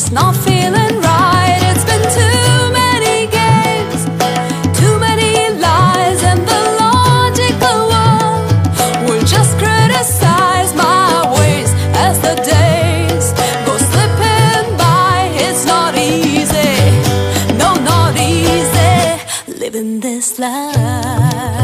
not feeling right. It's been too many games, too many lies, and the logical one will just criticize my ways as the days go slipping by. It's not easy, no, not easy living this life.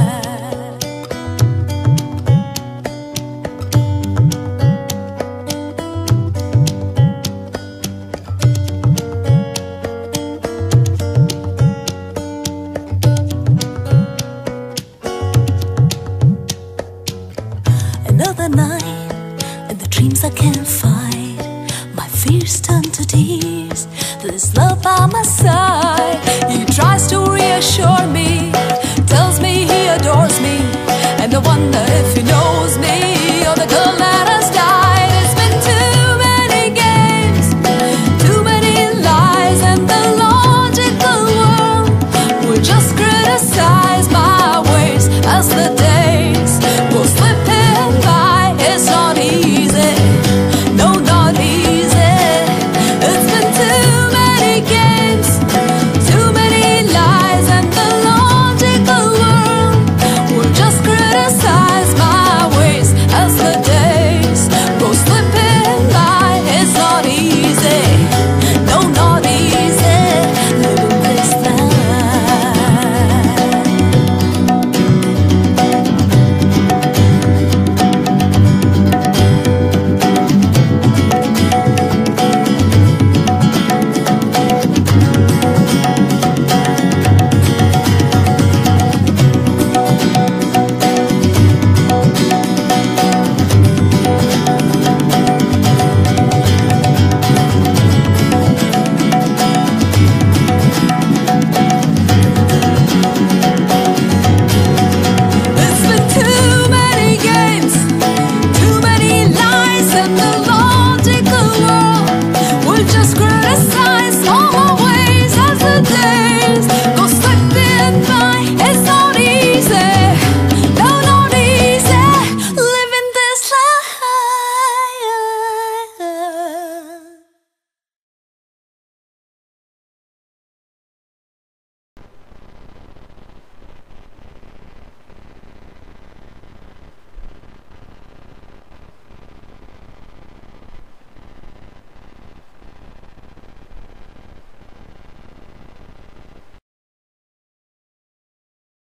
Another night, and the dreams I can't fight, my fears turn to tears. This love by my side, he tries to reassure me, tells me he adores me, and I wonder if he knows